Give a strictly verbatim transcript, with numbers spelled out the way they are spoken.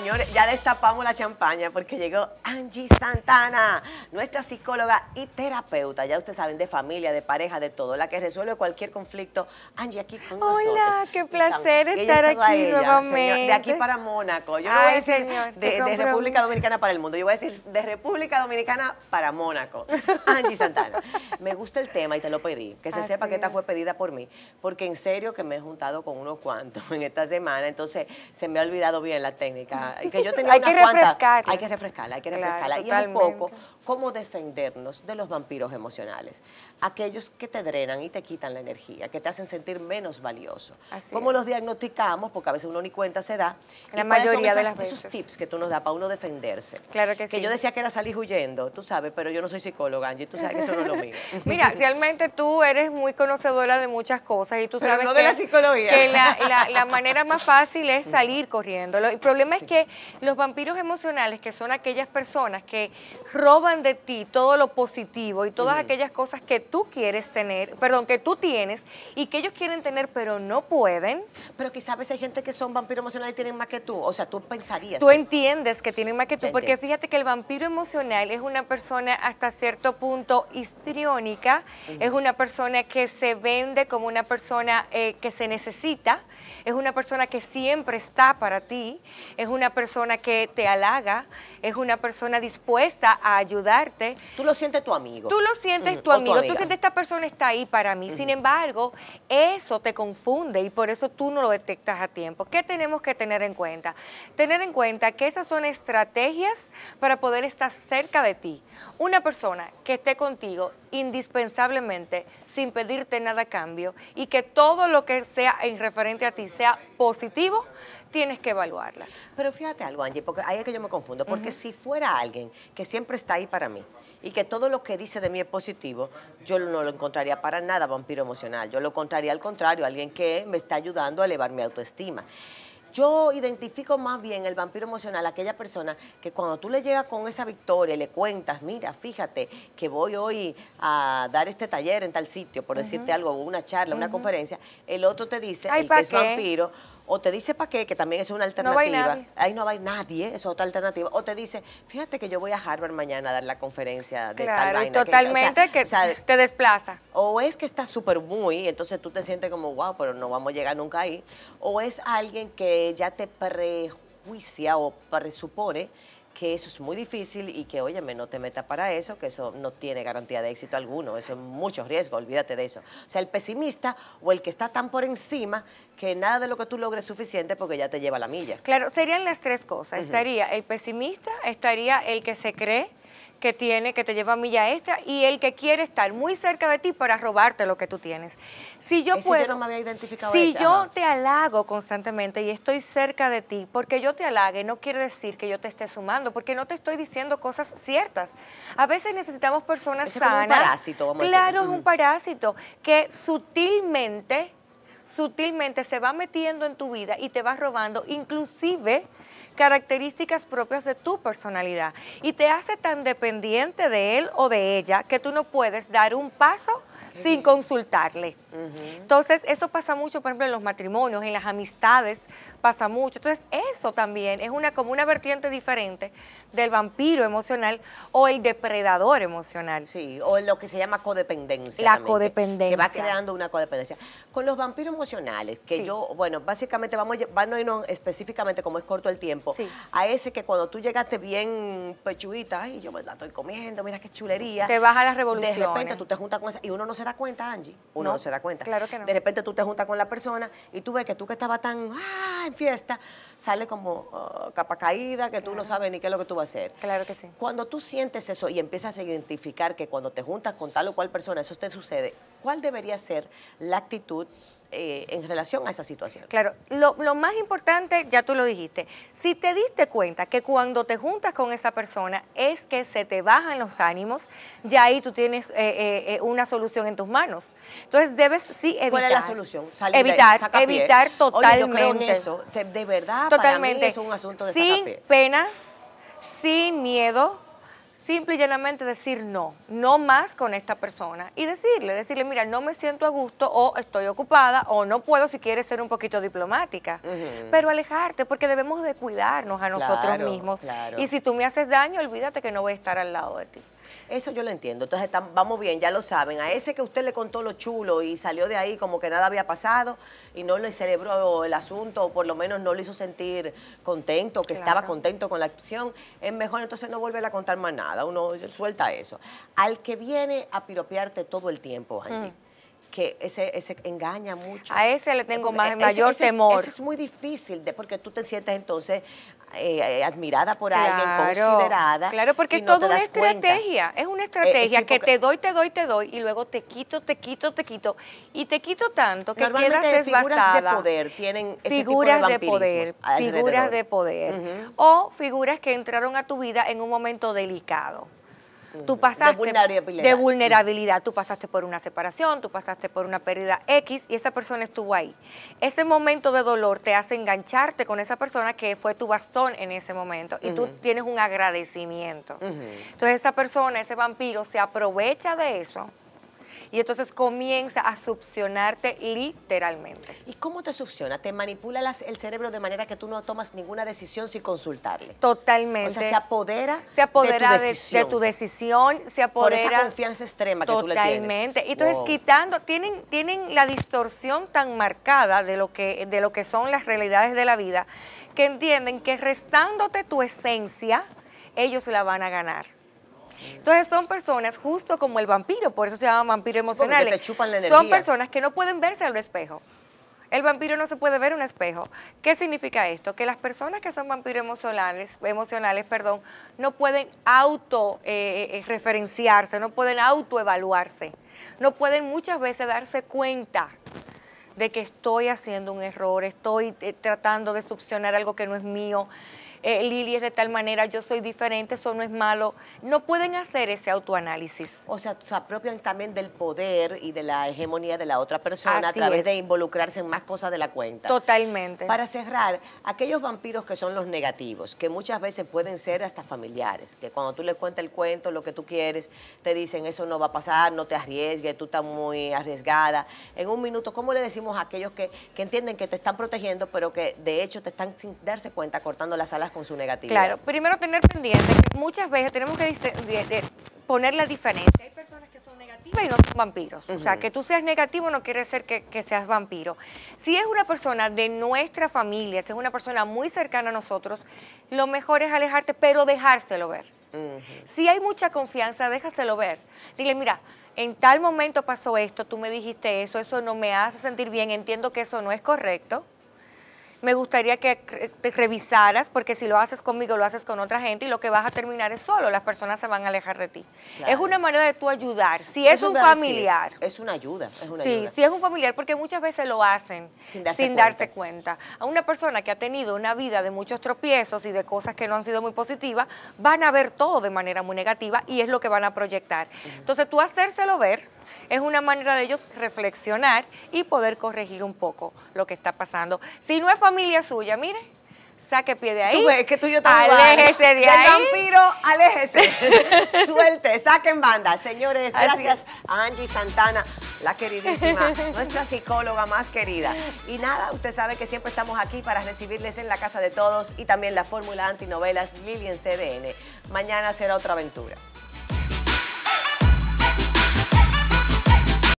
Señores, ya destapamos la champaña porque llegó Angie Santana, nuestra psicóloga y terapeuta, ya ustedes saben, de familia, de pareja, de todo, la que resuelve cualquier conflicto. Angie aquí con nosotros. Hola, qué placer Ella estar es toda aquí ella, nuevamente. señor, de aquí para Mónaco. Yo no Ay, voy a decir señor, de, qué de República Dominicana para el mundo, yo voy a decir de República Dominicana para Mónaco. Angie Santana. Me gusta el tema y te lo pedí, que se Así sepa que esta es. fue pedida por mí, porque en serio que me he juntado con unos cuantos en esta semana, entonces se me ha olvidado bien la técnica. Y que yo tenía Hay unas que cuantas, refrescarla. hay que refrescarla, hay que Claro, refrescarla. Y es un totalmente. poco cómo defendernos de los vampiros emocionales, aquellos que te drenan y te quitan la energía, que te hacen sentir menos valioso. Así ¿Cómo es. los diagnosticamos? Porque a veces uno ni cuenta se da. La ¿Y cuáles son mayoría de esas- las veces. esos tips que tú nos das para uno defenderse? Claro que Que sí. yo decía que era salir huyendo, tú sabes, pero yo no soy psicóloga, Angie, tú sabes que eso no es lo mío. Mira, realmente tú eres muy conocedora de muchas cosas y tú Pero sabes no que, de la psicología. que la, la- la manera más fácil es salir corriendo. Lo- El problema es que los vampiros emocionales, que son aquellas personas que roban de ti todo lo positivo y todas aquellas cosas que tú quieres tener, perdón, que tú tienes y que ellos quieren tener pero no pueden, Pero quizás a veces hay gente que son vampiros emocionales y tienen más que tú. O sea, tú pensarías. tú que- entiendes que tienen más que tú, Ya porque entiendo. fíjate que el vampiro emocional es una persona hasta cierto punto histriónica, es una persona que se vende como una persona eh, que se necesita, es una persona que siempre está para ti, es una persona que te halaga, es una persona dispuesta a ayudarte. Tú lo sientes tu amigo. Tú lo sientes Ujú, tu o amigo, tú amiga. sientes esta persona está ahí para mí. Sin embargo, eso te confunde y por eso tú no lo detectas a tiempo. ¿Qué tenemos que tener en cuenta? Tener en cuenta que esas son estrategias para poder estar cerca de ti. Una persona que esté contigo indispensablemente, sin pedirte nada a cambio y que todo lo que sea en referente a ti sea positivo, tienes que evaluarla. Pero fíjate algo, Angie, porque ahí es que yo me confundo. Porque si fuera alguien que siempre está ahí para mí y que todo lo que dice de mí es positivo, yo no lo encontraría para nada vampiro emocional. Yo lo encontraría al contrario, alguien que me está ayudando a elevar mi autoestima. Yo identifico más bien el vampiro emocional, aquella persona que cuando tú le llegas con esa victoria y le cuentas, mira, fíjate que voy hoy a dar este taller en tal sitio, por decirte algo, una charla, una conferencia, el otro te dice, Ay, el ¿pa' que es qué? vampiro, o te dice para qué, que también es una No va a ir alternativa. nadie. Ahí no va a ir nadie, es otra alternativa. O te dice, fíjate que yo voy a Harvard mañana a dar la conferencia de tal Claro, y vaina. que- totalmente o sea, que o sea, te desplaza. o es que está súper muy, entonces tú te sientes como, wow, pero no vamos a llegar nunca ahí. O es alguien que ya te prejuicia o presupone que eso es muy difícil y que, óyeme, no te metas para eso, que eso no tiene garantía de éxito alguno, eso es mucho riesgo, olvídate de eso. O sea, el pesimista o el que está tan por encima que nada de lo que tú logres es suficiente porque ya te lleva la milla. Claro, serían las tres cosas. Estaría el pesimista, estaría el que se cree que tiene, que te lleva a milla extra, y el que quiere estar muy cerca de ti para robarte lo que tú tienes. Si yo Ese puedo, yo no me había identificado si ese, yo ajá. te halago constantemente y estoy cerca de ti, porque yo te halague no quiere decir que yo te esté sumando, porque no te estoy diciendo cosas ciertas. A veces necesitamos personas Ese es como un sanas. parásito, vamos a decir. Claro, es un parásito que sutilmente sutilmente se va metiendo en tu vida y te va robando inclusive características propias de tu personalidad y te hace tan dependiente de él o de ella que tú no puedes dar un paso sin consultarle. Entonces, eso pasa mucho, por ejemplo, en los matrimonios, en las amistades, pasa mucho. Entonces, eso también es una como una vertiente diferente del vampiro emocional o el depredador emocional. Sí, o lo que se llama codependencia. La también, que- codependencia. Que va creando una codependencia. Con los vampiros emocionales, que Sí. yo, bueno, básicamente vamos, a lle- vamos a irnos específicamente, como es corto el tiempo, Sí. a ese que cuando tú llegaste bien pechuita, ay, yo me la estoy comiendo, mira qué chulería. Te baja las De revoluciones. repente tú te juntas con esa, y uno no se da cuenta, Angie, uno no, No, se da cuenta. claro que no. De repente tú te juntas con la persona y tú ves que tú que estabas tan, ah, en fiesta, sale como ah, capa caída, que tú no sabes ni qué es lo que tú vas a hacer. Claro que sí. Cuando tú sientes eso y empiezas a identificar que cuando te juntas con tal o cual persona eso te sucede, ¿cuál debería ser la actitud eh, en relación a esa situación? Claro, lo, lo más importante, ya tú lo dijiste, si te diste cuenta que cuando te juntas con esa persona es que se te bajan los ánimos, ya ahí tú tienes eh, eh, eh, una solución en tus manos. Entonces debes sí evitar. ¿Cuál es la solución? Salir de- evitar, saca pie. evitar totalmente. Oye, yo creo en eso. De de verdad, Totalmente. para mí es un asunto de sin sacapié. pena, sin miedo, simple y llanamente decir no, no más con esta persona y decirle, decirle, mira, no me siento a gusto o estoy ocupada o no puedo si quieres ser un poquito diplomática, uh-huh. pero alejarte porque debemos de cuidarnos a nosotros claro, mismos claro. y si tú me haces daño, olvídate que no voy a estar al lado de ti. Eso yo lo entiendo. Entonces, tam, vamos bien, ya lo saben. A ese que usted le contó lo chulo y salió de ahí como que nada había pasado y no le celebró el asunto, o por lo menos no le hizo sentir contento, que claro. estaba contento con la acción, es mejor entonces no volver a contar más nada. Uno suelta eso. Al que viene a piropearte todo el tiempo, Angie, mm. que ese, ese engaña mucho. A ese le tengo más, ese, mayor ese, temor. Ese es muy difícil, de, porque tú te sientes entonces eh, admirada por claro, alguien, considerada. Claro, porque es no toda una estrategia, cuenta. es una estrategia eh, sí, que te doy, te doy, te doy, y luego te quito, te quito, te quito, y te quito tanto que quedas desbastada. Figuras de poder tienen ese figuras tipo de, de poder, alrededor. figuras de poder, uh-huh. o figuras que entraron a tu vida en un momento delicado. Tú pasaste de vulnerabilidad. de vulnerabilidad, tú pasaste por una separación, tú pasaste por una pérdida X y esa persona estuvo ahí. Ese momento de dolor te hace engancharte con esa persona que fue tu bastón en ese momento y uh-huh. tú tienes un agradecimiento. Uh-huh. Entonces esa persona, ese vampiro se aprovecha de eso y entonces comienza a succionarte literalmente. ¿Y cómo te succiona? ¿Te manipula las, el cerebro de manera que tú no tomas ninguna decisión sin consultarle? Totalmente. O sea, se apodera, se apodera de, tu decisión. de, de tu decisión, se apodera... Por esa confianza extrema que totalmente. tú le tienes. Totalmente. Y entonces wow. quitando, tienen, tienen la distorsión tan marcada de lo, que, de lo que son las realidades de la vida, que entienden que restándote tu esencia, ellos la van a ganar. Entonces son personas justo como el vampiro, por eso se llaman vampiros emocionales. Te chupan la energía. Son personas que no pueden verse al espejo. El vampiro no se puede ver en un espejo. ¿Qué significa esto? Que las personas que son vampiros emocionales, emocionales, perdón, no pueden auto eh, referenciarse, no pueden autoevaluarse, no pueden muchas veces darse cuenta de que estoy haciendo un error, estoy eh, tratando de succionar algo que no es mío. Eh, Lili es de tal manera, yo soy diferente, eso no es malo. No pueden hacer ese autoanálisis. O sea, se apropian también del poder y de la hegemonía de la otra persona Así a través es. de involucrarse en más cosas de la cuenta. Totalmente. Para cerrar, aquellos vampiros que son los negativos, que muchas veces pueden ser hasta familiares, que cuando tú les cuentas el cuento, lo que tú quieres, te dicen eso no va a pasar, no te arriesgues, tú estás muy arriesgada. En un minuto, ¿cómo le decimos a aquellos que, que entienden que te están protegiendo, pero que de hecho te están sin darse cuenta cortando las alas con su negatividad? Claro, primero tener pendiente que muchas veces tenemos que de, de poner la diferencia. Hay personas que son negativas y no son vampiros. Uh-huh. O sea, que tú seas negativo no quiere decir que, que seas vampiro. Si es una persona de nuestra familia, si es una persona muy cercana a nosotros, lo mejor es alejarte, pero dejárselo ver. Uh-huh. Si hay mucha confianza, déjaselo ver. Dile, mira, en tal momento pasó esto, tú me dijiste eso, eso no me hace sentir bien, entiendo que eso no es correcto. Me gustaría que te revisaras, porque si lo haces conmigo, lo haces con otra gente y lo que vas a terminar es solo, las personas se van a alejar de ti. Claro. Es una manera de tú ayudar. Si sí, es un familiar. Es una ayuda. Es una sí, ayuda. si es un familiar, porque muchas veces lo hacen sin, darse, sin cuenta. darse cuenta. A una persona que ha tenido una vida de muchos tropiezos y de cosas que no han sido muy positivas, van a ver todo de manera muy negativa y es lo que van a proyectar. Uh-huh. Entonces tú hacérselo ver es una manera de ellos reflexionar y poder corregir un poco lo que está pasando. Si no es familia suya, mire, saque pie de ahí. Tú ves que tú y yo aléjese de Del ahí. vampiro, aléjese. Suelte, saquen banda. Señores, gracias a Angie Santana, la queridísima, nuestra psicóloga más querida. Y nada, usted sabe que siempre estamos aquí para recibirles en la casa de todos y también la fórmula antinovelas Lili en C D N. Mañana será otra aventura.